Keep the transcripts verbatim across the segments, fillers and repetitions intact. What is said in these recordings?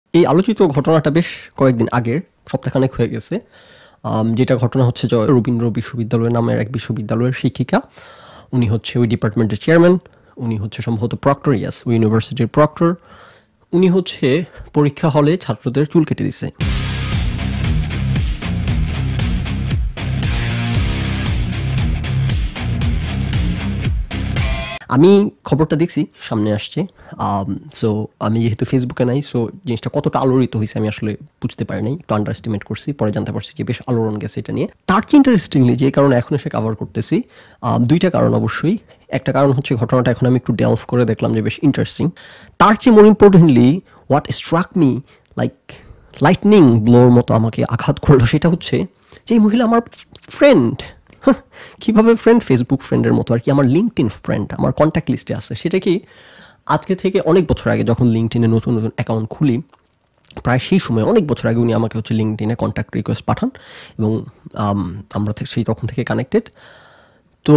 এই আলোচিত ঘটনাটা বেশ কয়েকদিন আগের, সপ্তাহখানেক হয়ে গেছে। যেটা ঘটনা হচ্ছে যে রবীন্দ্র বিশ্ববিদ্যালয় নামের এক বিশ্ববিদ্যালয়ের শিক্ষিকা, উনি হচ্ছে ওই ডিপার্টমেন্টের চেয়ারম্যান, উনি হচ্ছে সম্ভবত প্রক্টর, ইয়াস ওই ইউনিভার্সিটির প্রক্টর। উনি হচ্ছে পরীক্ষা হলে ছাত্রদের চুল কেটে দিছে। আমি খবরটা দেখছি, সামনে আসছে। সো আমি যেহেতু ফেসবুকে নাই, সো জিনিসটা কতটা আলোড়িত হয়েছে আমি আসলে বুঝতে পারি নাই, একটু আন্ডার এস্টিমেট করছি। পরে জানতে পারছি যে বেশ আলোড়ন গেছে এটা নিয়ে। তার কি ইন্টারেস্টিংলি যে কারণে এখন এসে কভার করতেছি, দুইটা কারণ অবশ্যই। একটা কারণ হচ্ছে ঘটনাটা এখন আমি একটু ডেলভ করে দেখলাম যে বেশ ইন্টারেস্টিং। তার চেয়ে more importantly what struck me like lightning ব্লোর মতো আমাকে আঘাত করলো, সেটা হচ্ছে যে এই মহিলা আমার ফ্রেন্ড। কীভাবে ফ্রেন্ড? ফেসবুক ফ্রেন্ডের মতো আর কি। আমার লিঙ্কডইন ফ্রেন্ড, আমার কন্ট্যাক্ট লিস্টে আছে। সেটা কি আজকে থেকে অনেক বছর আগে যখন লিঙ্কডইনে নতুন নতুন অ্যাকাউন্ট খুলি, প্রায় সেই সময় অনেক বছর আগে উনি আমাকে হচ্ছে লিঙ্কডইনে কন্ট্যাক্ট রিকোয়েস্ট পাঠান এবং আমরা সেই তখন থেকে কানেক্টেড। তো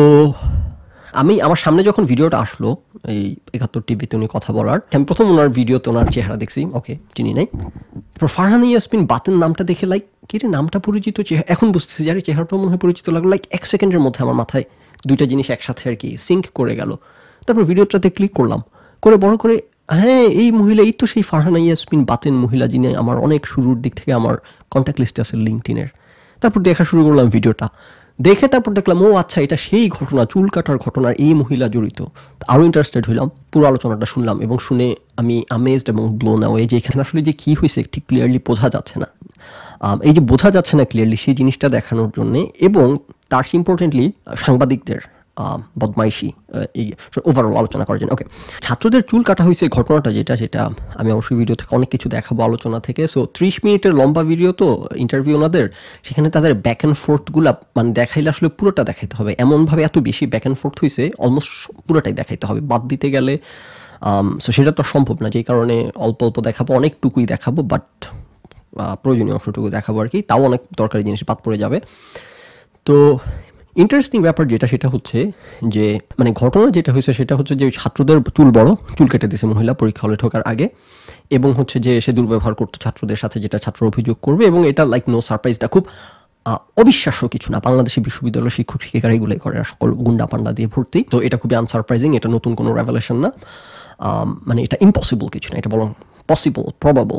আমি আমার সামনে যখন ভিডিওটা আসলো এই একাত্তর টিভিতে উনি কথা বলার, আমি প্রথম ওনার ভিডিওতে ওনার চেহারা দেখছি, ওকে চিনি নাই। তারপর ফারহানা ইয়াসমিন বাতেন নামটা দেখে লাইক কি রে নামটা পরিচিত, এখন বুঝতেছি যে আরে চেহারাটাও মনে হয় পরিচিত লাগলো। লাইক এক সেকেন্ডের মধ্যে আমার মাথায় দুইটা জিনিস একসাথে আর কি সিঙ্ক করে গেল। তারপর ভিডিওটাতে ক্লিক করলাম, করে বড় করে, হ্যাঁ এই মহিলা, এই তো সেই ফারহানা ইয়াসমিন বাতেন মহিলা যিনি আমার অনেক শুরুর দিক থেকে আমার কন্ট্যাক্ট লিস্টে আছে লিঙ্কডইনের। তারপর দেখা শুরু করলাম ভিডিওটা দেখে, তারপর দেখলাম ও আচ্ছা এটা সেই ঘটনা, চুল কাটার ঘটনার এই মহিলা জড়িত। আরও ইন্টারেস্টেড হইলাম, পুরো আলোচনাটা শুনলাম এবং শুনে আমি আমেজড এবং ব্লোন অ্যাওয়ে যে এখানে আসলে যে কী হয়েছে ঠিক ক্লিয়ারলি বোঝা যাচ্ছে না। এই যে বোঝা যাচ্ছে না ক্লিয়ারলি, সেই জিনিসটা দেখানোর জন্যে এবং তার ইম্পর্টেন্টলি সাংবাদিকদের বদমাইশি এই ওভারঅল আলোচনা করার জন্য। ওকে, ছাত্রদের চুল কাটা হয়েছে ঘটনাটা যেটা, সেটা আমি অবশ্যই ভিডিও থেকে অনেক কিছু দেখাবো আলোচনা থেকে। সো ত্রিশ মিনিটের লম্বা ভিডিও তো ইন্টারভিউ ওনাদের, সেখানে তাদের ব্যাক অ্যান্ড ফোর্থগুলো মানে দেখাইলে আসলে পুরোটা দেখাইতে হবে। এমনভাবে এত বেশি ব্যাক অ্যান্ড ফোর্থ হয়েছে অলমোস্ট পুরোটাই দেখাইতে হবে, বাদ দিতে গেলে সো সেটা তো সম্ভব না। যেই কারণে অল্প অল্প দেখাবো, অনেকটুকুই দেখাবো, বাট প্রয়োজনীয় অংশটুকু দেখাবো আর কি, তাও অনেক দরকারি জিনিস বাদ পড়ে যাবে। তো ইন্টারেস্টিং ব্যাপার যেটা, সেটা হচ্ছে যে মানে ঘটনা যেটা হয়েছে সেটা হচ্ছে যে ছাত্রদের চুল বড়, চুল কেটে দিয়েছে মহিলা পরীক্ষা হলে ঢোকার আগে, এবং হচ্ছে যে সে দুর্ব্যবহার করতো ছাত্রদের সাথে, যেটা ছাত্র অভিযোগ করবে। এবং এটা লাইক নো সারপ্রাইজটা খুব অবিশ্বাস্য কিছু না, বাংলাদেশি বিশ্ববিদ্যালয়ের শিক্ষক শিক্ষিকারা এগুলোই করে, সকল গুন্ডা পান্ডা দিয়ে ভর্তি। তো এটা খুবই আনসারপ্রাইজিং, এটা নতুন কোনো রেভেলেশন না, মানে এটা ইম্পসিবল কিছু না, এটা বরং পসিবল, প্রবাবল।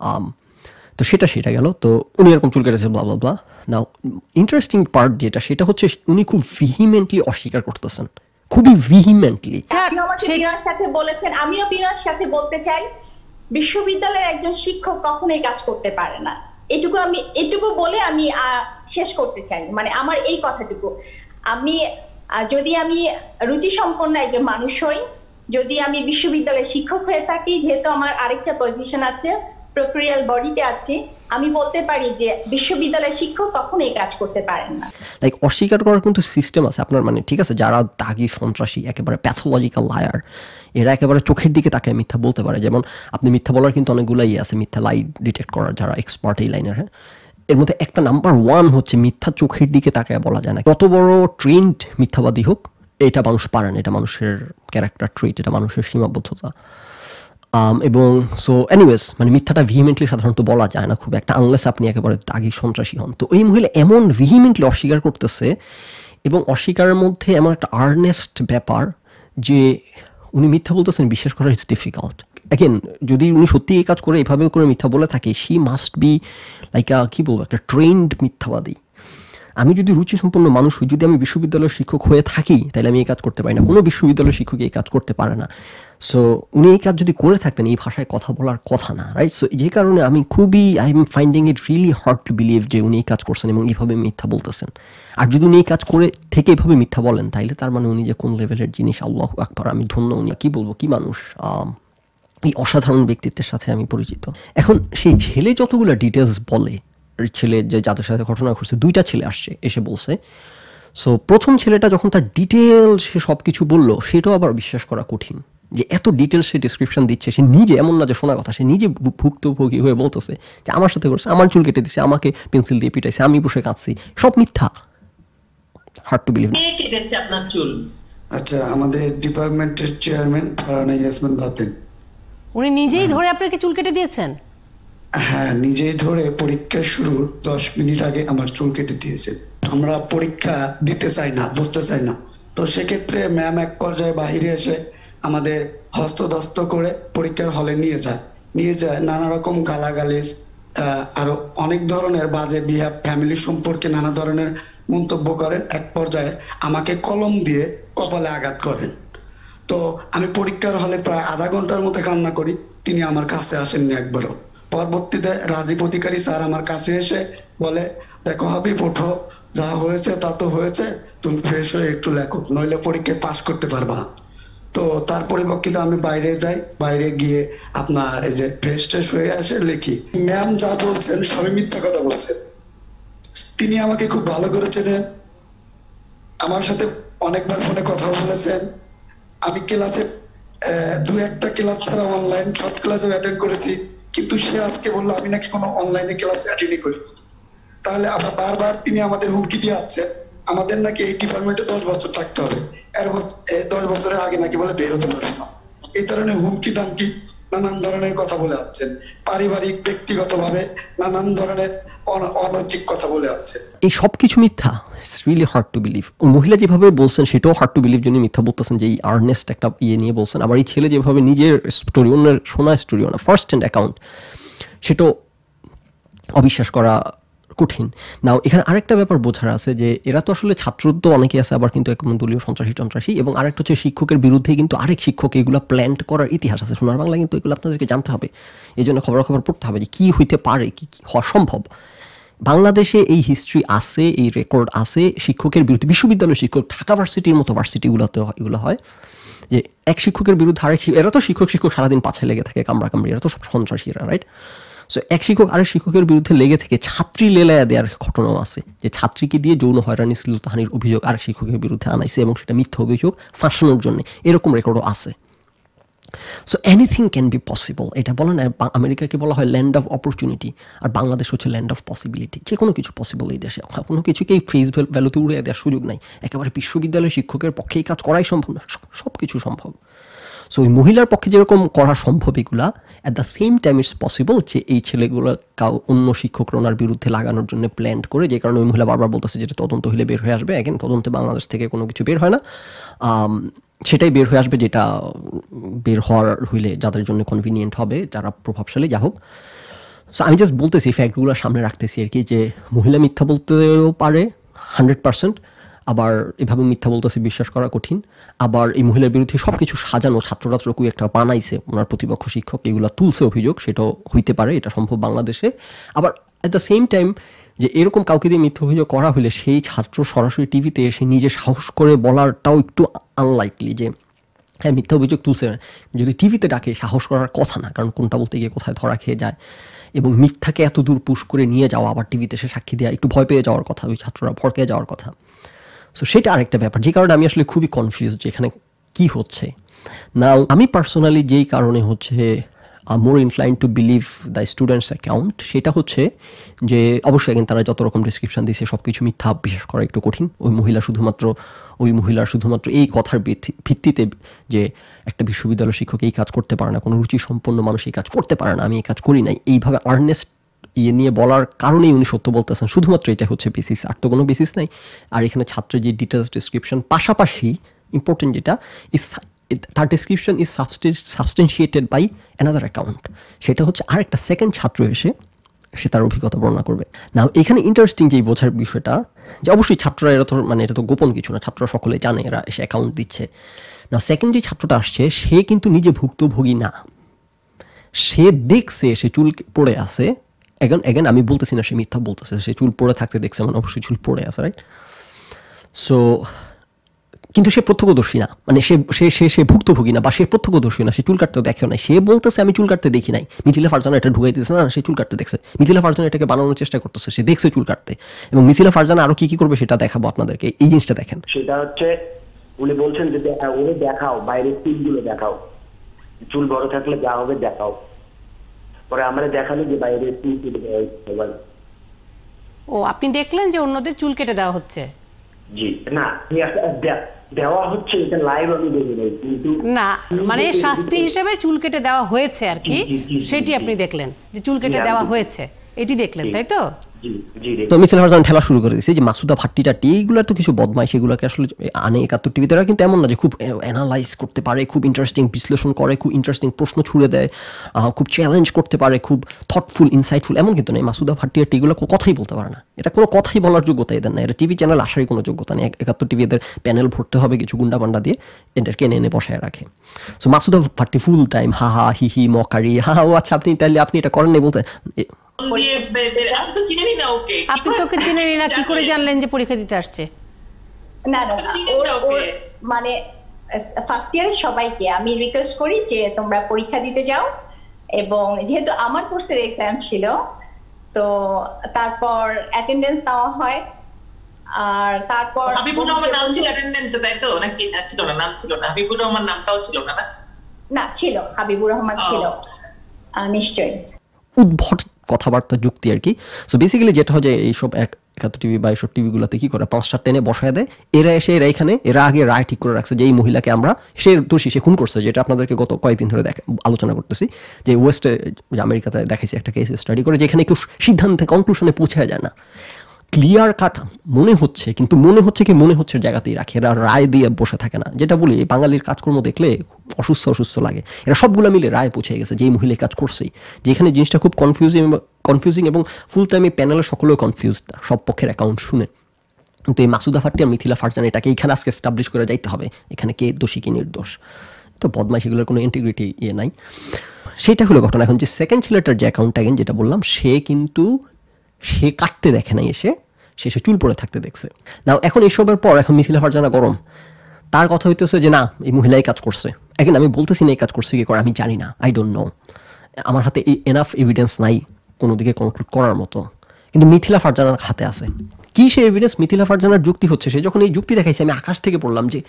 তো সেটা সেটা গেল। তো উনি এরকম চুল কেটেছে ব্লা ব্লা ব্লা। নাও ইন্টারেস্টিং পার্ট যেটা, সেটা হচ্ছে উনি খুব ভিহিমেন্টলি অস্বীকার করতেছেন, খুবই ভিহিমেন্টলি। বিনয়ের সাথে বলেছেন, আমিও বিনয়ের সাথে বলতে চাই, বিশ্ববিদ্যালয়ের একজন শিক্ষক কখনোই কাজ করতে পারে না। এটুকু আমি এটুকু বলে আমি শেষ করতে চাই, মানে আমার এই কথাটুকু। আমি যদি আমি রুচি সম্পন্ন একজন মানুষ হই, যদি আমি বিশ্ববিদ্যালয়ের শিক্ষক হয়ে থাকি, যেহেতু আমার আরেকটা পজিশন আছে, প্রক্রিয়াল বডিতে আছে, আমি বলতে পারি যে বিশ্ববিদ্যালয়ের শিক্ষক কখনো এই কাজ করতে পারেন না। লাইক অস্বীকার করার কিন্তু সিস্টেম আছে আপনার, মানে ঠিক আছে, যারা দাগি সন্ত্রাসী একেবারে প্যাথোলজিক্যাল লায়ার, এরা একেবারে চোখের দিকে তাকায় মিথ্যা বলতে পারে। যেমন আপনি মিথ্যা বলার কিন্তু অনেকগুলাই আছে, মিথ্যা লাই ডিটেক্ট করার যারা এক্সপার্ট এই লাইনের। হ্যাঁ, এর মধ্যে একটা নাম্বার ওয়ান হচ্ছে মিথ্যা চোখের দিকে তাকায় বলা যায় না। কত বড় ট্রেন্ড মিথ্যাবাদী হোক, এটা মানুষ পারে না, এটা মানুষের ক্যারেক্টার ট্রেট, এটা মানুষের সীমাবদ্ধতা। এবং সো এনিওয়েজ মানে মিথ্যাটা ভিহিমেন্টলি সাধারণত বলা যায় না খুব একটা, আনলেস আপনি একেবারে দাগি সন্ত্রাসী হন। তো এই মহিলা এমন ভিহিমেন্টলি অস্বীকার করতেছে, এবং অস্বীকারের মধ্যে এমন একটা আর্নেস্ট ব্যাপার যে উনি মিথ্যা বলতেছেন, বিশ্বাস করা ইটস ডিফিকাল্ট। অ্যাগেন, যদি উনি সত্যি এই কাজ করে এভাবে করে মিথ্যা বলে থাকে, শি মাস্ট বি লাইক কী বলবো, একটা ট্রেন্ড মিথ্যাবাদী। আমি যদি রুচি সম্পন্ন মানুষ হই, যদি আমি বিশ্ববিদ্যালয়ের শিক্ষক হয়ে থাকি, তাহলে আমি এই কাজ করতে পারি না, কোনো বিশ্ববিদ্যালয়ের শিক্ষক এই কাজ করতে পারে না। সো উনি এই কাজ যদি করে থাকতেন, এই ভাষায় কথা বলার কথা না, রাইট? সো যে কারণে আমি খুবই I am finding it really hard to believe যে উনি এই কাজ করছেন এবং এইভাবে মিথ্যা বলতেছেন। আর যদি উনি এই কাজ করে থেকে এইভাবে মিথ্যা বলেন, তাইলে তার মানে উনি যে কোন লেভেলের জিনিস, আল্লাহু আকবার, আমি ধন্য। উনি কী বলবো, কী মানুষ, এই অসাধারণ ব্যক্তিত্বের সাথে আমি পরিচিত। এখন সেই ছেলে যতগুলো ডিটেলস বলে, ছেলে যে যাদের সাথে ঘটনা ঘটছে, দুইটা ছেলে আসছে এসে বলছে। সো প্রথম ছেলেটা যখন তার ডিটেলস সে সব কিছু বললো, সেটাও আবার বিশ্বাস করা কঠিন যে এত ডিটেলস সে ডিসক্রিপশন দিচ্ছে। সে নিজে, এমন না যে শোনা কথা, সে নিজে ভুক্তভোগী হয়ে বলতেছে যে আমার সাথে করছে, আমার চুল কেটে দিছে, আমাকে পেন্সিল দিয়ে পিটাইছে, আমি বসে কাঁদছি, সব মিথ্যা। Hard to believe. কে কেটেছে আপনার চুল? আচ্ছা, আমাদের ডিপার্টমেন্টের চেয়ারম্যান ফারহানা ইয়াসমিন বাতেন। উনি নিজেই ধরে আপনাকে চুল কেটে দিয়েছেন? হ্যাঁ, নিজেই ধরে পরীক্ষা শুরুর দশ মিনিট আগে আমার চুল কেটে দিয়েছে। আমরা পরীক্ষা দিতে চাই না, বুঝতে চাই না, তো সেক্ষেত্রে ম্যাম এক পর্যায়ে বাহিরে এসে আমাদের হস্তধস্ত করে পরীক্ষার হলে নিয়ে যায় নিয়ে যায় নানা রকম গালাগালিজ, আরো অনেক ধরনের বাজে বিহেভ, ফ্যামিলি সম্পর্কে নানা ধরনের মন্তব্য করেন। এক পর্যায়ে আমাকে কলম দিয়ে কপালে আঘাত করেন। তো আমি পরীক্ষার হলে প্রায় আধা ঘন্টার মতো কান্না করি, তিনি আমার কাছে আসেননি একবারও। পরবর্তীতে রাজীব অধিকারী স্যার আমার কাছে এসে বলে, দেখো হাবিব, ওঠো, যা হয়েছে তা তো হয়েছে, তুমি ফ্রেশ হয়ে একটু লেখো, নইলে পরীক্ষায় পাস করতে পারবা না। তো তার পরিপ্রেক্ষিতে আমি বাইরে যাই, বাইরে গিয়ে আপনার এই যে ফ্রেশ ট্রেশ হয়ে আসে লিখি। ম্যাম যা বলছেন সবই মিথ্যা কথা বলছেন। তিনি আমাকে খুব ভালো করে চেনেন, আমার সাথে অনেকবার ফোনে কথা বলেছেন। আমি ক্লাসে দু একটা ক্লাস ছাড়া অনলাইন সব ক্লাসে অ্যাটেন্ড করেছি, কিন্তু সে আজকে বললো আমি নাকি কোনো অনলাইনে ক্লাস অ্যাটেন্ডই করি। তাহলে আবার বারবার তিনি আমাদের হুমকি দিয়ে আসছেন, আমাদের নাকি এই ডিপার্টমেন্টে দশ বছর থাকতে হবে, এর দশ বছরের আগে নাকি বলে বের হতে পারবে না। এই ধরনের হুমকি দামকি নানান ধরনের কথা বলে আসছেন, পারিবারিক ব্যক্তিগতভাবে নানান ধরনের অনৈতিক কথা বলে আসছেন। এই সব কিছু মিথ্যা। It's really hard to believe. মহিলা যেভাবে বলছেন সেটাও হার্ড টু বিলিভ, জন্য মিথ্যা বলতেছেন যে এই আর্নেস্ট একটা ইয়ে নিয়ে বলছেন। আবার এই ছেলে যেভাবে নিজের স্টোরি, অন্যের শোনা স্টোরি, না ফার্স্ট হ্যান্ড অ্যাকাউন্ট, সেটাও অবিশ্বাস করা কঠিন। নাও এখানে আরেকটা ব্যাপার বোঝার আছে যে এরা তো আসলে ছাত্র তো অনেকে আছে, আবার কিন্তু একদম দলীয় সন্ত্রাসী সন্ত্রাসী, এবং আরেকটা হচ্ছে শিক্ষকের বিরুদ্ধে কিন্তু আরেক শিক্ষক এগুলো প্ল্যান্ট করার ইতিহাস আছে সোনার বাংলা, কিন্তু এগুলো আপনাদেরকে জানতে হবে। এই জন্য খবরাখবর পড়তে হবে যে কী হইতে পারে, কী কী হওয়া সম্ভব। বাংলাদেশে এই হিস্ট্রি আছে, এই রেকর্ড আছে শিক্ষকের বিরুদ্ধে। বিশ্ববিদ্যালয়ের শিক্ষক, ঢাকা ভার্সিটির মতো ভার্সিটিগুলোতে এগুলো হয় যে এক শিক্ষকের বিরুদ্ধে আরেক, এরা তো শিক্ষক শিক্ষক সারাদিন পাছায় লেগে থাকে, কামড়া কামড়ি, এরা তো সব সন্ত্রাসীরা, রাইট? সো এক শিক্ষক আরেক শিক্ষকের বিরুদ্ধে লেগে থেকে ছাত্রী লেলায়া দেওয়ার ঘটনাও আছে, যে ছাত্রীকে দিয়ে যৌন হয়রানি, শ্লীলতাহানির অভিযোগ আরেক শিক্ষকের বিরুদ্ধে আনাইছে, এবং সেটা মিথ্যা অভিযোগ ফাঁসানোর জন্য, এরকম রেকর্ডও আছে। So anything can be possible. এটা বলে না, আমেরিকাকে বলা হয় ল্যান্ড অফ অপরচুনিটি, আর বাংলাদেশ হচ্ছে ল্যান্ড অফ পসিবিলিটি। যে কোনো কিছু পসিবল এই দেশে, কোনো কিছুকেই ফেস ভ্যালুতে উড়ে দেওয়ার সুযোগ নাই। একেবারে বিশ্ববিদ্যালয়ের শিক্ষকের পক্ষে এই কাজ করাই সম্ভব না, সব কিছু সম্ভব। সো ওই মহিলার পক্ষে যেরকম করা সম্ভব এগুলা, at the same time it's possible যে এই ছেলেগুলো কাউ অন্য শিক্ষকরা ওনার বিরুদ্ধে লাগানোর জন্য প্ল্যান করে, যে কারণে ওই মহিলা বারবার বলতেছে যেটা তদন্ত হলে বের হয়ে আসবে। এখন তদন্তে বাংলাদেশ থেকে কোনো কিছু বের হয় না, সেটাই বের হয়ে আসবে যেটা বের হওয়ার হইলে যাদের জন্য কনভিনিয়েন্ট হবে, যারা প্রভাবশালী, যা হোক। সো আমি জাস্ট বলতেছি, ফ্যাক্টগুলো সামনে রাখতেছি আর কি, যে মহিলা মিথ্যা বলতেও পারে হান্ড্রেড পার্সেন্ট, আবার এভাবে মিথ্যা বলতেছে বিশ্বাস করা কঠিন। আবার এই মহিলার বিরুদ্ধে সব কিছু সাজানো, ছাত্ররাত্র কুই একটা বানাইছে ওনার প্রতিপক্ষ শিক্ষক, এগুলো তুলছে অভিযোগ, সেটাও হইতে পারে, এটা সম্ভব বাংলাদেশে। আবার অ্যাট দ্য সেম টাইম যে এরকম কাউকে দিয়ে মিথ্যা অভিযোগ করা হলে সেই ছাত্র সরাসরি টিভিতে এসে নিজে সাহস করে বলারটাও একটু আনলাইকলি, যে হ্যাঁ মিথ্যা অভিযোগ তুলছে। যদি টিভিতে ডাকে সাহস করার কথা না, কারণ কোনটা বলতে গিয়ে কোথায় ধরা খেয়ে যায়, এবং মিথ্যাকে এত দূর পুশ করে নিয়ে যাওয়া, আবার টিভিতে এসে সাক্ষী দেওয়া, একটু ভয় পেয়ে যাওয়ার কথা, ওই ছাত্ররা ভড়কে যাওয়ার কথা। সো সেটা আরেকটা ব্যাপার, যে কারণে আমি আসলে খুবই কনফিউজ যে এখানে কী হচ্ছে। না আমি পার্সোনালি যেই কারণে হচ্ছে more incline to believe the students account, সেটা হচ্ছে যে অবশ্যই এখন তারা যত রকম ডিসক্রিপশন দিয়েছে সব কিছু মিথ্যা, বিশ্বাস করা একটু কঠিন। ওই মহিলা শুধুমাত্র ওই মহিলার শুধুমাত্র এই কথার ভিত্তিতে যে একটা বিশ্ববিদ্যালয় শিক্ষক এই কাজ করতে পারে না, কোনো রুচি সম্পন্ন মানুষ এই কাজ করতে পারে না, আমি এই কাজ করি নাই, এইভাবে আর্নেস্ট ইয়ে নিয়ে বলার কারণেই উনি সত্য বলতেছেন, শুধুমাত্র এটা হচ্ছে বেসিস, আর তো কোনো বেসিস নাই। আর এখানে ছাত্রের যে ডিটেলস ডিসক্রিপশন, পাশাপাশি ইম্পর্টেন্ট যেটা, ইস তার description is substantiated by another account, সেটা হচ্ছে আর একটা সেকেন্ড ছাত্র এসে সে তার অভিজ্ঞতা বর্ণনা করবে। না এখানে ইন্টারেস্টিং যেই বোঝার বিষয়টা, যে অবশ্যই ছাত্ররা এরা তো মানে এটা তো গোপন কিছু না, ছাত্ররা সকলে জানে এরা এসে অ্যাকাউন্ট দিচ্ছে। না সেকেন্ড যে ছাত্রটা আসছে সে কিন্তু নিজে ভুক্তভোগী না, সে দেখছে সে চুল পড়ে আছে। এখন এগেন আমি বলতেছি না সে মিথ্যা বলতেছে, সে চুল পড়ে থাকতে দেখছে, মানে অবশ্যই চুল পড়ে আছে, রাইট? সো কিন্তু সে প্রত্যক্ষদর্শী না, মানে সে সে সে সে ভুক্তভোগী না, বা সে প্রত্যক্ষদর্শী না, সে চুল কাটতে দেখেও নাই। সে বলতেছে আমি চুল কাটতে দেখি নাই, মিথিলা ফারজানা এটা ঢুকাই দিতেছে না, সে চুল কাটতে দেখছে। মিথিলা ফারজানা এটাকে বানানোর চেষ্টা করতেছে, সে দেখছে চুল কাটতে, এবং মিথিলা ফারজানা আরো কি কি করবে সেটা দেখাবো আপনাদেরকে। এই জিনিসটা দেখেন, সেটা হচ্ছে উনি বলছেন যে ওরে দেখাও, বাইরের চুলগুলো দেখাও, চুল বড় থাকলে যা হবে দেখাও। পরে আমরা দেখালো যে বাইরের চুল কেটে দেওয়া হচ্ছে। ও আপনি দেখলেন যে অন্যদের চুল কেটে দেওয়া হচ্ছে? জি না, দেওয়া হচ্ছে এটা লাইভ আমি দেখি নাই, কিন্তু না মানে শাস্তি হিসেবে চুল কেটে দেওয়া হয়েছে আর কি, সেটি আপনি দেখলেন যে চুল কেটে দেওয়া হয়েছে, এটি দেখলেন তাই তো? তো মিছিল ফারজানা ঠেলা শুরু করে দিয়েছে যে মাসুদা ভাট্টি টাট্টি এইগুলো তো কিছু বদমাইশ, এগুলোকে আসলে আনে একাত্তর টিভিতে, এরা কিন্তু এমন না যে খুব অ্যানালাইজ করতে পারে, খুব ইন্টারেস্টিং বিশ্লেষণ করে, খুব ইন্টারেস্টিং প্রশ্ন ছুড়ে দেয়, খুব চ্যালেঞ্জ করতে পারে, খুব থটফুল ইনসাইটফুল, এমন কিন্তু নেই। মাসুদা ভাট্টি টাট্টি এগুলো কথাই বলতে পারে না, এটা কোনো কথাই বলার যোগ্যতা এদের না, এটা টিভি চ্যানেল আসারই কোনো যোগ্যতা নেই। একাত্তর টিভি এদের প্যানেল ভরতে হবে কিছু গুন্ডা পান্ডা দিয়ে, এদেরকে এনে এনে বসায় রাখে। So Masuda Bhatti full time হা হা হি হি মকারি, হা ও আচ্ছা আপনি তাহলে আপনি এটা করেন নাই বলতে, আপনি তোকে চিনেনি না, কি করে জানলেন যে পরীক্ষা দিতে আসছে? না না মানে ফার্স্ট ইয়ারে সবাইকে আমি রিকোয়েস্ট করি যে তোমরা পরীক্ষা দিতে যাও, এবং যেহেতু আমার কোর্সের এক্সাম ছিল তো তারপর অ্যাটেন্ডেন্স দেওয়া হয়। আর তারপর হাবিবুর রহমান নাম ছিল অ্যাটেন্ডেন্সে, তাই তো? নাকি ছিল না? নাম ছিল না, হাবিবুর রহমান নামটাও ছিল না? না ছিল, হাবিবুর রহমান ছিল নিশ্চয়ই। উদ্ভট কথাবার্তা যুক্তি আর কি। সো বেসিক্যালি যেটা হয় যে এইসব এক একাত্তর টিভি বা এইসব টিভিগুলোতে কি করে পাঁচটা টেনে বসায় দেয়, এরা এসে এরা এখানে এরা আগে রায় ঠিক করে রাখছে যে এই মহিলাকে আমরা, সে দোষী, সে খুন করছে, যেটা আপনাদেরকে গত কয়েকদিন ধরে আলোচনা করতেছি যে ওয়েস্টে আমেরিকাতে দেখাইছি একটা কেস স্টাডি করে, যেখানে কেউ সিদ্ধান্তে কনক্লুশনে পৌঁছে যায় না, ক্লিয়ার কাট মনে হচ্ছে, কিন্তু মনে হচ্ছে কি মনে হচ্ছে জায়গাতেই রাখে, এরা রায় দিয়ে বসে থাকে না। যেটা বলি বাঙালির কাজকর্ম দেখলে অসুস্থ অসুস্থ লাগে, এরা সবগুলো মিলে রায় পৌঁছে গেছে যে এই মহিলা কাজ করছেই, যেখানে জিনিসটা খুব কনফিউজিং কনফিউজিং এবং ফুল টাইম এই প্যানেলের সকলেও কনফিউজ সব পক্ষের অ্যাকাউন্ট শুনে। কিন্তু এই মাসুদা ভাট্টি আর মিথিলা ফারজানা এটাকে এখানে আজকে এস্টাবলিশ করে যাইতে হবে, এখানে কে দোষী কি নির্দোষ, তো বদমাইশ, এগুলোর কোনো ইন্টিগ্রিটি ইয়ে নাই। সেটা হলো ঘটনা। এখন যে সেকেন্ড ছেলেটার যে অ্যাকাউন্ট অ্যাগেন যেটা বললাম, সে কিন্তু সে কাটতে দেখে নাই, এসে সে সে চুল পরে থাকতে দেখছে না। এখন এসবের পর এখন মিথিলা ফারজানা গরম, তার কথা হইতেছে যে না এই মহিলাই কাজ করছে। এখন আমি বলতেছি না এই কাজ করছে কি করে, আমি জানি না, আই ডোন্ট নো, আমার হাতে এই এনাফ এভিডেন্স নাই কোনো দিকে কনক্লুড করার মতো, কিন্তু মিথিলা ফারজানার হাতে আছে। কি সে এভিডেন্স? মিথিলা ফারজানার যুক্তি হচ্ছে, সে যখন এই যুক্তি দেখাইছে আমি আকাশ থেকে পড়লাম যে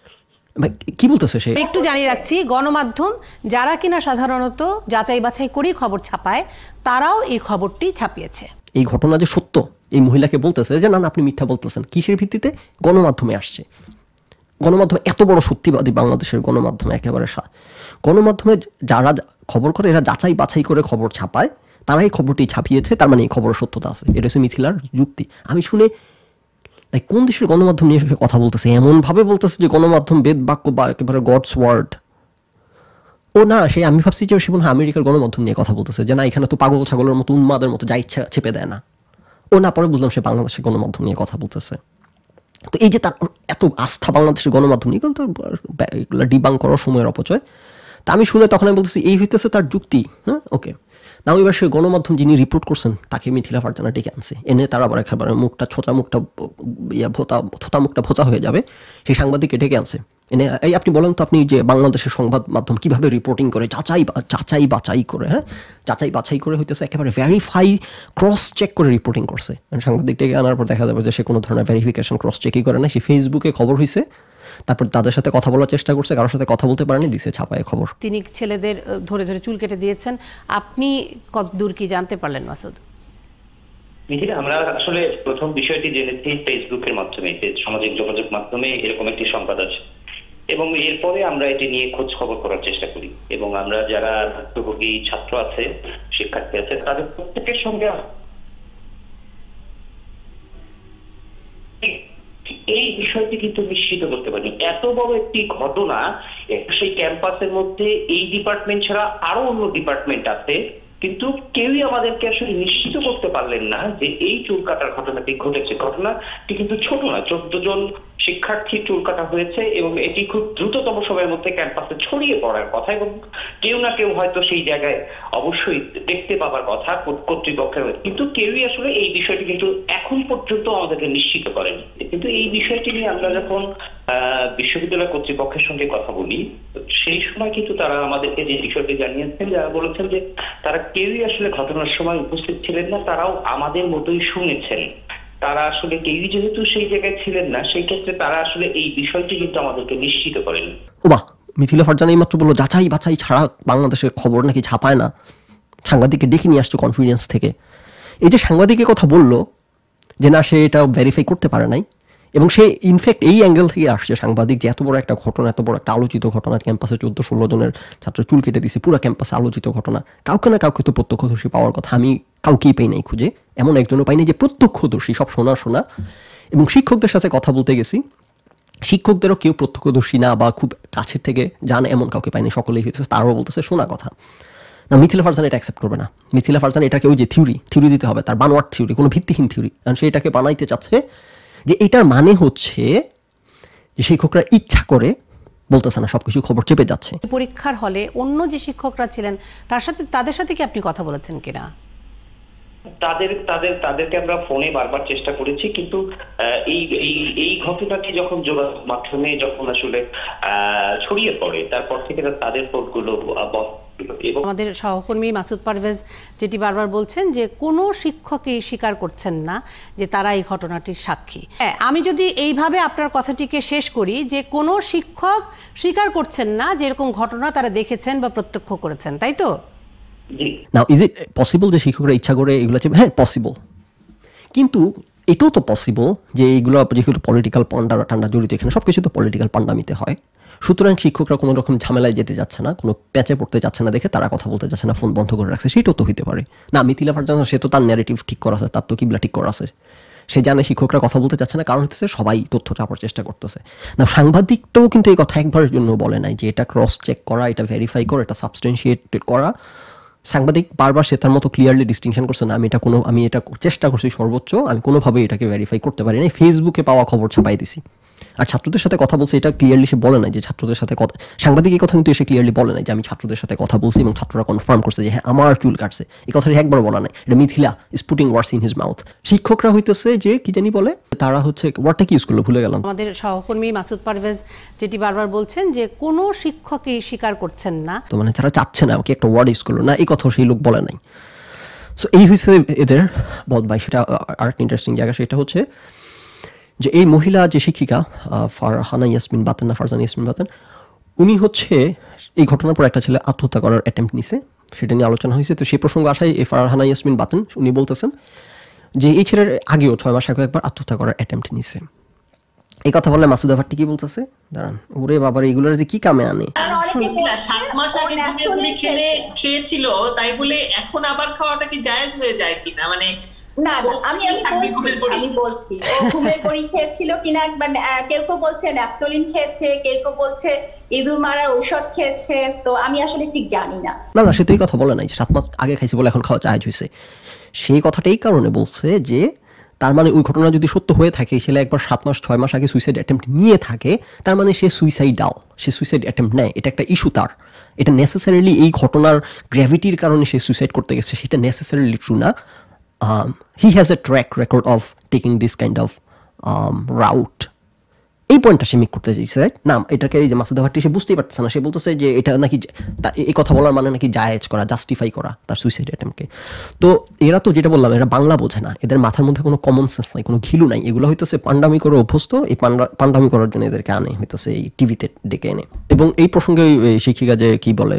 কি বলতেছে সে। একটু জানিয়ে রাখছি, গণমাধ্যম যারা কিনা সাধারণত যাচাই বাছাই করেই খবর ছাপায়, তারাও এই খবরটি ছাপিয়েছে। এই ঘটনা যে সত্য, এই মহিলাকে বলতেছে যে না না আপনি মিথ্যা বলতেছেন, কিসের ভিত্তিতে? গণমাধ্যমে আসছে। গণমাধ্যমে এত বড় সত্যিবাদী বাংলাদেশের গণমাধ্যমে, একেবারে গণমাধ্যমে যারা খবর করে এরা যাচাই বাছাই করে খবর ছাপায়, তারা এই খবরটি ছাপিয়েছে, তার মানে এই খবরের সত্যতা আছে। এটা হচ্ছে মিথিলার যুক্তি। আমি শুনে কোন দেশের গণমাধ্যম নিয়ে কথা বলতেছে, এমন ভাবে বলতেছে যে গণমাধ্যম বেদ বাক্য বা একেবারে গডস ওয়ার্ড। ও না, সে আমি ভাবছি যে সে মনে হয় আমেরিকার গণমাধ্যম নিয়ে কথা বলতেছে, যে না এখানে তো পাগল ছাগলের মতো উন্মাদের মতো যা ইচ্ছা চেপে দেয় না। ও না, পরে বুঝলাম সে বাংলাদেশের গণমাধ্যম নিয়ে কথা বলতেছে। তো এই যে তার এত আস্থা বাংলাদেশের গণমাধ্যম নিয়ে, তো এগুলো ডিবাং করার সময়ের অপচয়। তা আমি শুনে তখন আমি বলতেছি এই হইতেছে তার যুক্তি। হ্যাঁ, ওকে। না এবার সে গণমাধ্যম যিনি রিপোর্ট করছেন তাকে মিথিলা ফারজানা ডেকে আনছে, এনে তার আবার একেবারে মুখটা ছোটা মুখটা ইয়া ভোতা থোতা মুখটা ভোতা হয়ে যাবে, সেই সাংবাদিককে ডেকে আনছে এনে, এই আপনি বলেন তো আপনি যে বাংলাদেশের সংবাদ মাধ্যম কিভাবে রিপোর্টিং করে, যাচাই যাচাই বাছাই করে, হ্যাঁ যাচাই বাছাই করে হইতেছে একেবারে ভেরিফাই ক্রস চেক করে রিপোর্টিং করছে। সাংবাদিক ডেকে আনার পর দেখা যাবে যে সে কোনো ধরনের ভেরিফিকেশন ক্রস চেকই করে না, সে ফেসবুকে খবর হয়েছে, তারপর তাদের সাথে কথা বলার চেষ্টা করছে, কারোর সাথে কথা বলতে পারেনি, দিছে ছাপায় খবর। তিনি ছেলেদের ধরে ধরে চুল কেটে দিয়েছেন, আপনি কতদূর কি জানতে পারলেন মাসুদ? মিথিলা, আমরা আসলে প্রথম বিষয়টি জেনেছি ফেসবুকের মাধ্যমে, সামাজিক যোগাযোগ মাধ্যমে এরকম একটি সংবাদ আছে, এবং এরপরে আমরা এটি নিয়ে খোঁজ খবর করার চেষ্টা করি, এবং আমরা যারা ভুক্তভোগী ছাত্র আছে, শিক্ষার্থী আছে, তাদের প্রত্যেকের সঙ্গে এই বিষয়টি কিন্তু নিশ্চিত করতে পারি। এত বড় একটি ঘটনা, সেই ক্যাম্পাসের মধ্যে এই ডিপার্টমেন্ট ছাড়া আরো অন্য ডিপার্টমেন্ট আছে, কিন্তু কেউই আমাদেরকে আসলে নিশ্চিত করতে পারলেন না যে এই চুল কাটার ঘটনাটি ঘটেছে। ঘটনাটি কিন্তু ছোট না, চোদ্দ জন শিক্ষার্থী চুল কাটা হয়েছে, এবং এটি খুব দ্রুততম সময়ের মধ্যে ক্যাম্পাসে ছড়িয়ে পড়ার কথা, এবং কেউ না কেউ হয়তো সেই জায়গায় অবশ্যই দেখতে পাবার কথা কর্তৃপক্ষের, কিন্তু কেউই আসলে এই বিষয়টি কিন্তু এখন পর্যন্ত আমাদেরকে নিশ্চিত করেনি। কিন্তু এই বিষয়টি নিয়ে আমরা যখন আহ বিশ্ববিদ্যালয় কর্তৃপক্ষের সঙ্গে কথা বলি, সেই সময় কিন্তু তারা আমাদেরকে যে বিষয়টি জানিয়েছেন, যারা বলেছেন যে তারা কেউই আসলে ঘটনার সময় উপস্থিত ছিলেন না, তারাও আমাদের মতোই শুনেছেন। তারা আসলে কেউই যেহেতু সেই জায়গায় ছিলেন না, সেই ক্ষেত্রে তারা আসলে এই বিষয়টি কিন্তু আমাদেরকে নিশ্চিত করেন। ওবা, মিথিলা ফারজানা এই মাত্র বললো যাচাই বাছাই ছাড়া বাংলাদেশের খবর নাকি ছাপায় না, সাংবাদিককে ডেকে নিয়ে আসছে কনফিডেন্স থেকে। এই যে সাংবাদিকের কথা বললো যে না সে এটা ভেরিফাই করতে পারে নাই, এবং সে ইনফ্যাক্ট এই অ্যাঙ্গেল থেকে আসছে সাংবাদিক যে এত বড় একটা ঘটনা, এত বড় একটা আলোচিত ঘটনা, ক্যাম্পাসে চোদ্দ ষোলো জনের ছাত্র চুল কেটে দিছে, পুরো ক্যাম্পাসে আলোচিত ঘটনা, কাউকে না কাউকে তো প্রত্যক্ষদর্শী পাওয়ার কথা। আমি কাউকেই পাই নাই খুঁজে, এমন একজনও পাই নাই যে প্রত্যক্ষদর্শী, সব শোনা শোনা। এবং শিক্ষকদের সাথে কথা বলতে গেছি, শিক্ষকদেরও কেউ প্রত্যক্ষদর্শী না বা খুব কাছের থেকে জানে এমন কাউকে পাইনি, সকলেই হইতেছে তারাও বলতেছে শোনা কথা। না, মিথিলা ফারজানা এটা অ্যাকসেপ্ট করবে না। মিথিলা ফারজানা এটাকে ওই যে থিওরি থিওরি দিতে হবে, তার বানোয়ার থিওরি, কোনো ভিত্তিহীন থিওরি, কারণ সে এটাকে বানাইতে চাচ্ছে যে এটার মানে হচ্ছে যে শিক্ষকরা ইচ্ছা করে বলতেছে না, সবকিছু খবর চেপে যাচ্ছে। পরীক্ষার হলে অন্য যে শিক্ষকরা ছিলেন তার সাথে তাদের সাথে কি আপনি কথা বলেছেন কিনা? তাদের তাদের তাদেরকে আমরা ফোনে বারবার চেষ্টা করেছি, কিন্তু এই এই এই ঘটনাটি যখন যোগাযোগ মাধ্যমে যখন আসলে ছড়িয়ে পড়ে তারপর থেকে তাদের ফোনগুলো বন্ধ। আমাদের সহকর্মী মাসুদ পারভেজ যেটি বারবার বলছেন যে কোনো শিক্ষকই স্বীকার করছেন না যে তারা এই ঘটনাটির সাক্ষী। হ্যাঁ, আমি যদি এইভাবে আপনার কথাটিকে শেষ করি যে কোনো শিক্ষক স্বীকার করছেন না যে এরকম ঘটনা তারা দেখেছেন বা প্রত্যক্ষ করেছেন, তাই তো? নাও ইজ ইট পসিবল যে শিক্ষকরা ইচ্ছা করে এগুলো? হ্যাঁ, পসিবল, কিন্তু এটাও তো পসিবল যে এইগুলো যেহেতু পলিটিক্যাল পান্ডা টান্ডা জড়িত, এখানে সব কিছু তো পলিটিক্যাল পান্ডামিতে হয়, সুতরাং শিক্ষকরা কোনো রকম ঝামেলায় যেতে যাচ্ছে না, কোনো প্যাচে পড়তে যাচ্ছে না দেখে তারা কথা বলতে যাচ্ছে না, ফোন বন্ধ করে রাখছে, সেটাও তো হইতে পারে। না, মিথিলা ফারজানা সে তো তার ন্যারেটিভ ঠিক করা আছে, তার তো কিবলা ঠিক করা আছে, সে জানে শিক্ষকরা কথা বলতে চাচ্ছে না, কারণ হচ্ছে সবাই তথ্য চাপার চেষ্টা করতেছে। না, সাংবাদিকটাও কিন্তু এই কথা একবারের জন্য বলে নাই যে এটা ক্রস চেক করা, এটা ভেরিফাই করা, এটা সাবস্টেন্সিয়েট করা। সাংবাদিক বারবার সে তার মতো ক্লিয়ারলি ডিস্টিংশন করছে না, আমি এটা কোনো আমি এটা চেষ্টা করছি সর্বোচ্চ, আমি কোনোভাবে এটাকে ভেরিফাই করতে পারি না, ফেসবুকে পাওয়া খবর ছাপাই দিছি। আর ছাত্রদের সাথে কথা বলছে এটা ক্লিয়ারলি সে বলে নাই যে ছাত্রদের সাথে কথা, সাংবাদিক এই কথা কিন্তু এসে ক্লিয়ারলি বলে নাই যে আমি ছাত্রদের সাথে কথা বলছি এবং ছাত্ররা কনফার্ম করছে যে হ্যাঁ আমার চুল কাটছে, এই কথাটি একবার বলা নাই। এটা Mithila is putting words in his mouth. শিক্ষকরা হইতেছে যে কি জানি বলে, তারা হচ্ছে ওয়ার্ডটা কি ইউজ করলো ভুলে গেলাম। আমাদের সহকর্মী মাসুদ পারভেজ যেটি বারবার বলছেন যে কোনো শিক্ষকই স্বীকার করছেন না, তো মানে তারা চাচ্ছে না কি একটা ওয়ার্ড ইউজ করলো না, এই কথা সেই লোক বলে নাই। সো এই হচ্ছে এদের বদবাই। সেটা আর একটা ইন্টারেস্টিং জায়গা, সেটা হচ্ছে যে এই মহিলা যে শিক্ষিকা ফারহানা ইয়াসমিন বাতেন না ফারজানা ইয়াসমিন বাতেন, উনি হচ্ছে এই ঘটনার পর একটা ছেলে আত্মহত্যা করার অ্যাটেম্প্ট নিছে, সেটা নিয়ে আলোচনা হয়েছে। তো সেই প্রসঙ্গ আসায় এই ফারহানা ইয়াসমিন বাতেন উনি বলতেছেন যে এই ছেলের আগেও ছয় মাস আগে একবার আত্মহত্যা করার অ্যাটেম্প্ট নিছে। এই কথা বললে মাসুদ আফারটি কি বলতেছে, দাঁড়ান, ওরে বাবার এগুলোর যে কি কামে আনে। সাত মাস আগে ঘুমের গুলি খেলে খেয়েছিল তাই বলে এখন আবার খাওয়াটা কি জায়েজ হয়ে যায় কিনা? মানে না আমি আমি বলছি আমি বলছি ও ঘুমের বড়ি খেয়েছিল কিনা, কেউ কেউ বলছে ন্যাপথলিন খেয়েছে, কেউ কেউ বলছে ইঁদুর মারার ঔষধ খেয়েছে, তো আমি আসলে ঠিক জানি না। না না, সে তো এই কথা বলে নাই সাত মাস আগে খাইছে বলে এখন খাওয়া জায়েজ হয়েছে। সেই কথাটা এই কারণে বলছে যে তার মানে ওই ঘটনা যদি সত্য হয়ে থাকে, ছেলে একবার সাত মাস ছয় মাস আগে সুইসাইড অ্যাটেম্প্ট নিয়ে থাকে, তার মানে সে সুইসাইডাল, সে সুইসাইড অ্যাটেম্প্ট নেয়, এটা একটা ইস্যু তার। এটা নেসেসারিলি এই ঘটনার গ্র্যাভিটির কারণে সে সুইসাইড করতে গেছে সেটা নেসেসারিলি ট্রু না। He has a track record of taking this kind of route. এই পয়েন্টটা সে মেক করতে চাইছে, রাইট? না, এটাকে এই যে মাসুদ ভাটি সে বুঝতেই পারতেছে না, সে বলতেছে যে এটা নাকি এই কথা বলার মানে নাকি জায়েজ করা, জাস্টিফাই করা তার সুইসাইড অ্যাটেম্পটকে। তো এরা তো যেটা বললাম, এরা বাংলা বোঝে না, এদের মাথার মধ্যে কোনো কমন সেন্স নাই, কোনো ঘিলু নাই, এগুলো হইতেছে পান্ডামি করে অভ্যস্ত, এই পান্ডা পান্ডামি করার জন্য এদেরকে আনে হইতেছে এই টিভিতে ডেকে এনে। এবং এই প্রসঙ্গে শিক্ষিকা যে কি বলে,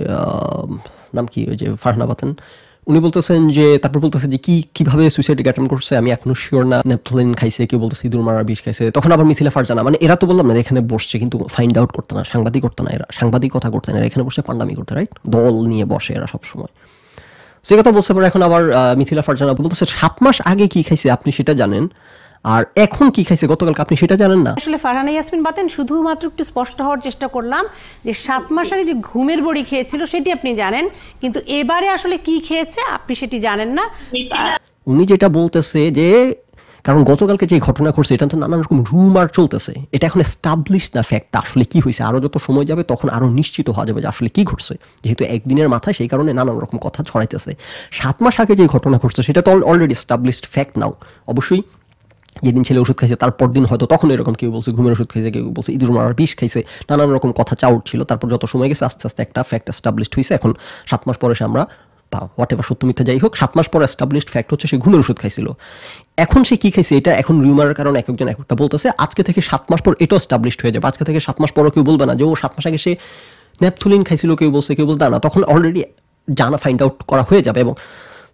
নাম কি, ওই যে ফারহানা বাতেন, উনি বলতেছেন যে তারপর বলতেছে যে কি কিভাবে সুইসাইড অ্যাটেম্প্ট করছে আমি এখনো শিওর না, ন্যাপথলিন খাইছে, কেউ বলতেছে ইঁদুর মারার বিষ খাইছে। তখন আবার মিথিলা ফারজানা, মানে এরা তো বললাম না এখানে বসছে কিন্তু ফাইন্ড আউট করতে না, সাংবাদিক করতে না, এরা সাংবাদিকতা করতে না, এখানে বসে পান্ডামি করতে, রাইট? দল নিয়ে বসে এরা সবসময়। সে কথা বলছে পরে এখন আবার মিথিলা ফারজানা বলতেছে সাত মাস আগে কি খাইছে আপনি সেটা জানেন, আর এখন কি খাইছে গতকালকে আপনি সেটা জানেন না। আসলে ফারহানা ইয়াসমিন বাতেন শুধুমাত্র একটু স্পষ্ট হওয়ার চেষ্টা করলাম যে সাত মাস আগে যে ঘুমের বড়ি খেয়েছিল সেটি আপনি জানেন, কিন্তু এবারে আসলে কি খেয়েছে আপনি সেটি জানেন না। উনি যেটা বলতেছে যে কারণ গতকালকে যে ঘটনা ঘটছে এটা তো নানান রকম রুমার চলতেছে, এটা এখন এস্টাবলিশ না ফ্যাক্ট আসলে কি হয়েছে, আরো যত সময় যাবে তখন আরো নিশ্চিত হওয়া যাবে যে আসলে কি ঘটছে, যেহেতু একদিনের মাথায় সেই কারণে নানান রকম কথা ছড়াইতেছে। সাত মাস আগে যে ঘটনা ঘটছে সেটা তো অলরেডি এস্টাবলিশড ফ্যাক্ট নাও। অবশ্যই যেদিন ছেলে ওষুধ খাইছে তারপর দিন হয়তো তখন এরকম কেউ বলছে ঘুমের ওষুধ খাইছে, কেউ বলছে ইঁদুর মারার বিষ খাইছে, নানান রকম কথা চাউট ছিল। তারপর যত সময় গেছে আস্তে আস্তে একটা ফ্যাক্ট এস্টাবলিশড হয়েছে। এখন সাত মাস পরে আমরা বা হোয়াট এভার সত্য মিথ্যা যাই হোক, সাত মাস পর এস্টাবলিশড ফ্যাক্ট হচ্ছে সে ঘুমের ওষুধ খাইছিল। এখন সে কি খাইছে এটা এখন রিউমারের কারণে এক একজন এক একটা বলতেছে। আজকে থেকে সাত মাস পর এটাও এস্টাবলিশড হয়ে যাবে। আজকে থেকে সাত মাস পরও কেউ বলবে না যে ও সাত মাস আগে সে ন্যাপথলিন খাইছিল, কেউ বলছে, কেউ বলতে না, তখন অলরেডি জানা ফাইন্ড আউট করা হয়ে যাবে। এবং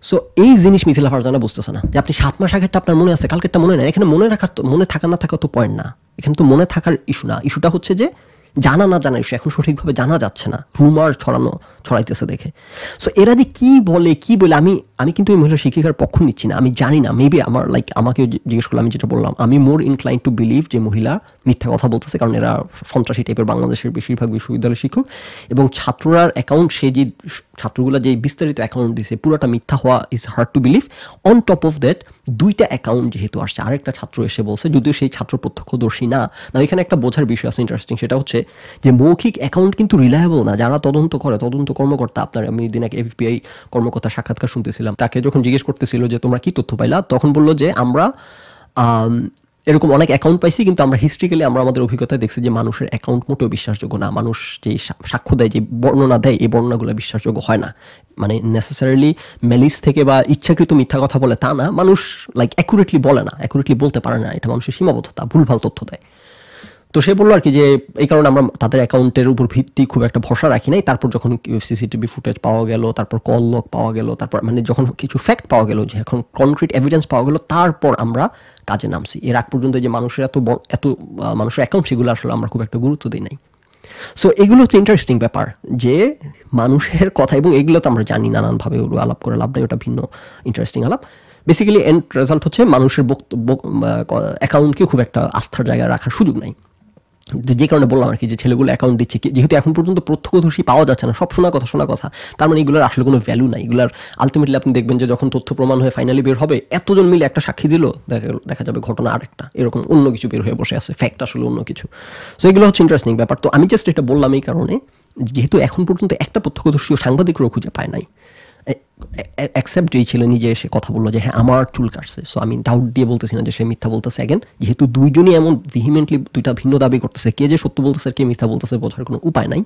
সো এই জিনিস মিথিলা ফারজানা বুঝতেছে না যে আপনি সাত মাস আগেরটা আপনার মনে আছে, কালকেরটা মনে নেই। এখানে মনে রাখার মনে থাকা না থাকা তো পয়েন্ট না, এখানে তো মনে থাকার ইস্যু না, ইস্যুটা হচ্ছে যে জানা না জানা ইস্যু, এখন সঠিকভাবে জানা যাচ্ছে না, রুমার ছড়ানো ছড়াইতেছে দেখে। সো এরা যে কি বলে কি বলে, আমি আমি কিন্তু এই মহিলা শিক্ষিকার পক্ষ নিচ্ছি না, আমি জানি না, মেবি আমার লাইক আমাকে জিজ্ঞেস করলে আমি যেটা বললাম, আমি মোর ইনক্লাইন টু বিলিভ যে মহিলা মিথ্যা কথা বলতেছে, কারণ এরা সন্ত্রাসী টাইপের বাংলাদেশের বেশিরভাগ বিশ্ববিদ্যালয়ের শিক্ষক, এবং ছাত্ররার অ্যাকাউন্ট, সে যে ছাত্রগুলো যে বিস্তারিত অ্যাকাউন্ট দিছে পুরোটা মিথ্যা হওয়া is hard to believe. On top of that দুইটা অ্যাকাউন্ট যেহেতু আসছে, আরেকটা ছাত্র এসে বলছে, যদিও সেই ছাত্র প্রত্যক্ষদর্শী না, না এখানে একটা বোঝার বিষয় আছে ইন্টারেস্টিং, সেটা হচ্ছে যে মৌখিক অ্যাকাউন্ট কিন্তু রিলায়েবল না। যারা তদন্ত করে, তদন্ত কর্মকর্তা, আপনার আমি দিন আগে এফবিআই কর্মকর্তা সাক্ষাৎকার শুনতেছিলাম, তাকে যখন জিজ্ঞেস করতেছিল যে তোমরা কি তথ্য পাইলা, তখন বললো যে আমরা এরকম অনেক অ্যাকাউন্ট পাইছি, কিন্তু আমরা হিস্ট্রিক্যালি আমরা আমাদের অভিজ্ঞতায় দেখছি যে মানুষের অ্যাকাউন্ট মোটেও বিশ্বাসযোগ্য না, মানুষ যে সাক্ষ্য দেয়, যে বর্ণনা দেয়, এই বর্ণনাগুলো বিশ্বাসযোগ্য হয় না। মানে নেসেসারিলি ম্যালিস থেকে বা ইচ্ছাকৃত মিথ্যা কথা বলে তা না, মানুষ লাইক অ্যাকুরেটলি বলে না, অ্যাকুরেটলি বলতে পারে না, এটা মানুষের সীমাবদ্ধতা, ভুলভাল তথ্য দেয়। তো সে বললো আর কি যে এই কারণে আমরা তাদের অ্যাকাউন্টের উপর ভিত্তি খুব একটা ভরসা রাখি নাই। তারপর যখন সিসিটিভি ফুটেজ পাওয়া গেল, তারপর কল লগ পাওয়া গেল, তারপর মানে যখন কিছু ফ্যাক্ট পাওয়া গেল, যে এখন কনক্রিট এভিডেন্স পাওয়া গেল, তারপর আমরা কাজে নামছি। এর আগ পর্যন্ত যে মানুষের এত এত মানুষের অ্যাকাউন্ট, সেগুলো আসলে আমরা খুব একটা গুরুত্ব দিই নাই। সো এগুলো হচ্ছে ইন্টারেস্টিং ব্যাপার, যে মানুষের কথা, এবং এগুলো তো আমরা জানি নানানভাবে, ওগুলো আলাপ করে লাভ নেই, ওটা ভিন্ন ইন্টারেস্টিং আলাপ। বেসিক্যালি এন্ড রেজাল্ট হচ্ছে মানুষের বক্তব্য অ্যাকাউন্টকে খুব একটা আস্থার জায়গায় রাখার সুযোগ নাই। যে কারণে বললাম আর কি যে ছেলেগুলো অ্যাকাউন্ট দিচ্ছে, যেহেতু এখন পর্যন্ত প্রত্যক্ষদর্শী পাওয়া যাচ্ছে না, সব শোনা কথা শোনা কথা, তার মানে এগুলোর আসলে কোনো ভ্যালু নাই। এগুলোর আলটিমেটলি আপনি দেখবেন যে যখন তথ্য প্রমাণ হয়ে ফাইনালি বের হবে, এতজন মিলে একটা সাক্ষী দিল, দেখা দেখা যাবে ঘটনা আরেকটা, এরকম অন্য কিছু বের হয়ে বসে আছে, ফ্যাক্ট আসলে অন্য কিছু। সো এগুলো হচ্ছে ইন্টারেস্টিং ব্যাপার। তো আমি জাস্ট এটা বললাম এই কারণে, যেহেতু এখন পর্যন্ত একটা প্রত্যক্ষদর্শী ও সাংবাদিকরাও খুঁজে পায় নাই, অ্যাকসেপ্ট এই ছেলে নিজে এসে কথা বললো যে হ্যাঁ আমার চুল কাটছে। সো আমি ডাউট দিয়ে বলতেছি না যে সে মিথ্যা বলতেছে। অ্যাগেন, যেহেতু দুইজনই এমন ভিহিমেন্টলি দুইটা ভিন্ন দাবি করতেছে, কে যে সত্য বলতেছে কে মিথ্যা বলতেছে বোঝার কোনো উপায় নাই।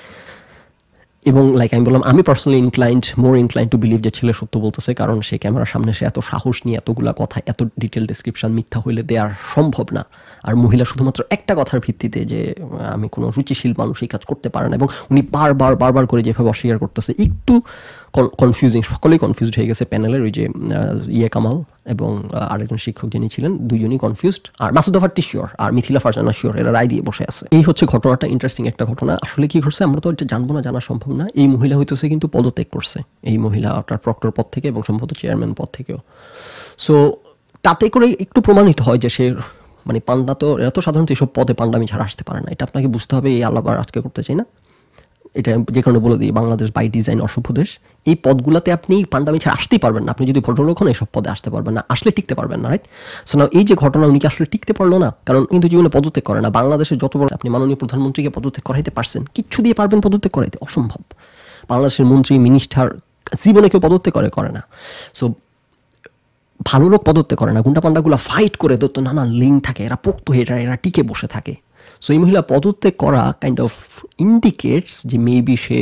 এবং লাইক আমি বললাম, আমি personally inclined more inclined to believe যে ছেলে সত্য বলতেছে, কারণ সে ক্যামেরার সামনে সে এত সাহস নিয়ে এতগুলা কথা, এত ডিটেল ডেসক্রিপশন মিথ্যা হইলে দেওয়ার সম্ভব না। আর মহিলা শুধুমাত্র একটা কথার ভিত্তিতে যে আমি কোনো রুচিশীল মানুষ এই কাজ করতে পারে না, এবং উনি বারবার বারবার করে যেভাবে অস্বীকার করতেছে, একটু কনফিউজিং, সকলেই কনফিউজড হয়ে গেছে প্যানেলের, ওই যে ইয়ে কামাল এবং আরেকজন শিক্ষক যিনি ছিলেন, দুইজনই কনফিউজড। আর মাসুদ আফারটি শিওর, আর মিথিলা ফারজানা শিওর, এরা রায় দিয়ে বসে আছে। এই হচ্ছে ঘটনাটা, ইন্টারেস্টিং একটা ঘটনা। আসলে কি ঘটছে আমরা তো এটা জানবো না, জানা সম্ভব না। এই মহিলা হইতেছে কিন্তু পদত্যাগ করছে, এই মহিলা আপনার প্রক্টর পদ থেকে এবং সম্ভবত চেয়ারম্যান পদ থেকেও। সো তাতে করে একটু প্রমাণিত হয় যে সে মানে পান্ডা, তো এরা তো সাধারণত এইসব পদে পান্ডামি ছাড়া আসতে পারে না, এটা আপনাকে বুঝতে হবে। এই আলাপ আর আজকে করতে চাই না, এটা যে কারণে বলে দিই, বাংলাদেশ বাই ডিজাইন অসভ্য দেশ। এই পদগুলোতে আপনি পান্ডামি ছাড়া আসতেই পারবেন না, আপনি যদি ভদ্রলোক হন এইসব পদে আসতে পারবেন না, আসলে টিকতে পারবেন না, রাইট? সো না, এই যে ঘটনা, উনি কি আসলে টিকতে পারলো না? কারণ কিন্তু জীবনে পদত্যাগ করে না। বাংলাদেশের যত বড় আপনি মাননীয় প্রধানমন্ত্রীকে পদত্যাগ করাইতে পারছেন, কিচ্ছু দিয়ে পারবেন পদত্যাগ করাইতে? অসম্ভব। বাংলাদেশের মন্ত্রী মিনিস্টার জীবনে কেউ পদত্যাগ করে করে না। সো ভালো লোক পদত্যাগ করে না, গুন্ডা পান্ডাগুলো ফাইট করে, তো নানা লিঙ্ক থাকে, এরা পোক্ত হয়ে যায়, এরা টিকে বসে থাকে। সো এই মহিলা পদত্যাগ করা কাইন্ড অফ ইন্ডিকেটস যে মেবি সে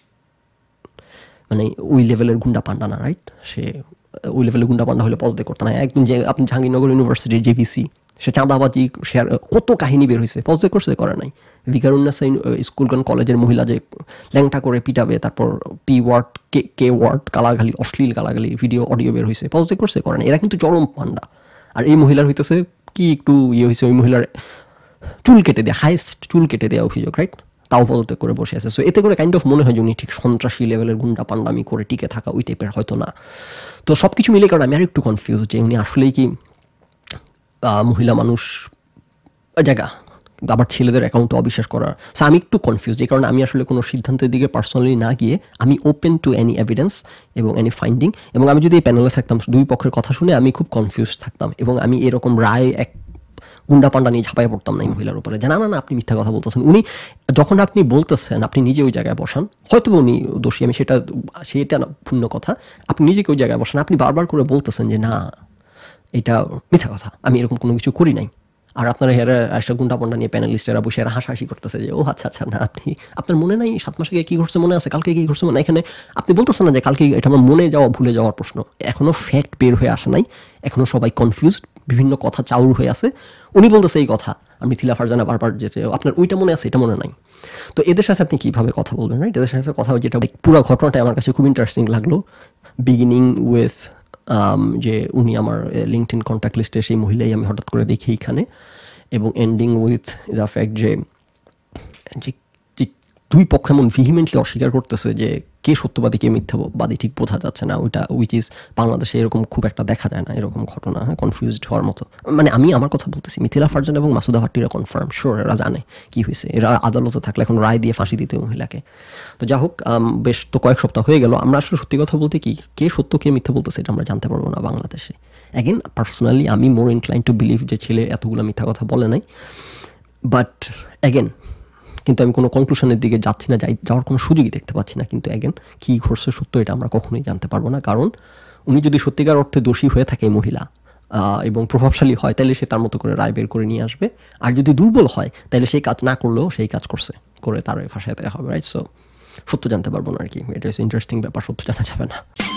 মানে ওই লেভেলের গুন্ডা পান্ডা না, রাইট? সে ওই লেভেলের গুন্ডা পান্ডা হলে পদত্যাগ করতে না। একদম যে আপনি জাহাঙ্গীরনগর ইউনিভার্সিটির জেভিসি, সে চাঁদাবাজি শেয়ার, কত কাহিনী বের হয়েছে, পদত্যাগ করছে? করে নাই। ভিকারুন্নাসা স্কুলগঞ্জ কলেজের মহিলা যে ল্যাংটা করে পিটাবে, তারপর P word K K word গালাগালি, অশ্লীল গালাগালি ভিডিও অডিও বের হয়েছে, পদত্যাগ করছে? করে নাই। এরা কিন্তু চরম পান্ডা। আর এই মহিলার হইতেছে কি একটু ইয়ে হয়েছে, ওই মহিলার চুল কেটে দেওয়া, হাইস্ট চুল কেটে দেওয়া অভিযোগ, রাইট? তাও পদত্যাগ করে বসে আছে। সো এতে করে কাইন্ড অফ মনে হয় যে উনি ঠিক সন্ত্রাসী লেভেলের গুন্ডা পান্ডামি করে টিকে থাকা ওই টাইপের হয়তো না। তো সব কিছু মিলে কারণ আমি আর একটু কনফিউজ যে উনি আসলেই কি মহিলা মানুষ জায়গা, আবার ছেলেদের অ্যাকাউন্টে অবিশ্বাস করা। সো আমি একটু কনফিউজ, এই কারণে আমি আসলে কোনো সিদ্ধান্তের দিকে পার্সোনালি না গিয়ে আমি ওপেন টু এনি এভিডেন্স এবং এনি ফাইন্ডিং। এবং আমি যদি এই প্যানেলে থাকতাম, দুই পক্ষের কথা শুনে আমি খুব কনফিউজ থাকতাম, এবং আমি এরকম রায় এক গুন্ডা পান্ডা নিয়ে ঝাঁপাই পড়তাম না এই মহিলার উপরে, যে না না না আপনি মিথ্যা কথা বলতেছেন। উনি যখন আপনি বলতেছেন, আপনি নিজে ওই জায়গায় বসান, হয়তো উনি দোষী, আমি সেটা সেটা না পূর্ণ কথা, আপনি নিজেকে ওই জায়গায় বসান, আপনি বারবার করে বলতেছেন যে না এটা মিথ্যা কথা, আমি এরকম কোনো কিছু করি নাই। আর আপনারা হেরা একটা গুন্ডা পান্ডা নিয়ে প্যানেলিস্টেরা বসে এরা হাসাহাসি করতেছে যে ও আচ্ছা আচ্ছা, না আপনি আপনার মনে নাই সাত মাস আগে কী ঘটছে মনে আছে, কালকে কী ঘটছে মনে, এখানে আপনি বলতেছেন না যে কালকে, এটা আমার মনে যাওয়া ভুলে যাওয়ার প্রশ্ন। এখনও ফ্যাক্ট বের হয়ে আসে নাই, এখনও সবাই কনফিউজড, বিভিন্ন কথা চাউর হয়ে আছে। উনি বলতেছে এই কথা, আর মিথিলা ফারজানা বারবার যে আপনার ওইটা মনে আছে এটা মনে নাই। তো এদের সাথে আপনি কীভাবে কথা বলবেন, রাইট? এদের সাথে কথা, যেটা পুরো ঘটনাটা আমার কাছে খুব ইন্টারেস্টিং লাগলো, বিগিনিং উইথ যে উনি আমার লিঙ্কডইন কন্ট্যাক্ট লিস্টে সেই মহিলাই আমি হঠাৎ করে দেখি এখানে, এবং এন্ডিং উইথ দ্য ফ্যাক্ট যে যে দুই পক্ষ এমন ভিহিমেন্টলি অস্বীকার করতেছে যে কে সত্যবাদী কে মিথ্যাবাদী ঠিক বোঝা যাচ্ছে না, ওইটা উইচ ইজ বাংলাদেশে এরকম খুব একটা দেখা যায় না এরকম ঘটনা, হ্যাঁ, কনফিউজড হওয়ার মতো। মানে আমি আমার কথা বলতেছি, মিথিলা ফারজানা এবং মাসুদা ভাট্টিরা কনফার্ম শিওর, এরা জানে কি হয়েছে, এরা আদালতে থাকলে এখন রায় দিয়ে ফাঁসি দিতে মহিলাকে। তো যা হোক, বেশ তো কয়েক সপ্তাহ হয়ে গেল, আমরা আসলে সত্যি কথা বলতে কি কে সত্য কে মিথ্যা বলতেছে এটা আমরা জানতে পারবো না বাংলাদেশে। অ্যাগেন পার্সোনালি আমি মোর ইনক্লাইন টু বিলিভ যে ছেলে এতগুলো মিথ্যা কথা বলে নাই, বাট অ্যাগেন কিন্তু আমি কোনো কনক্লুশনের দিকে যাচ্ছি না, যাই যাওয়ার কোনো সুযোগই দেখতে পাচ্ছি না। কিন্তু অ্যাগেন কী ঘটছে সত্য এটা আমরা কখনোই জানতে পারবো না, কারণ উনি যদি সত্যিকার অর্থে দোষী হয়ে থাকে মহিলা এবং প্রভাবশালী হয় তাহলে সে তার মতো করে রায় বের করে নিয়ে আসবে, আর যদি দুর্বল হয় তাহলে সেই কাজ না করলেও সেই কাজ করছে করে তার ফাঁসাতে হবে, রাইট? সো সত্য জানতে পারবো না আর কি, এটা হচ্ছে ইন্টারেস্টিং ব্যাপার, সত্য জানা যাবে না।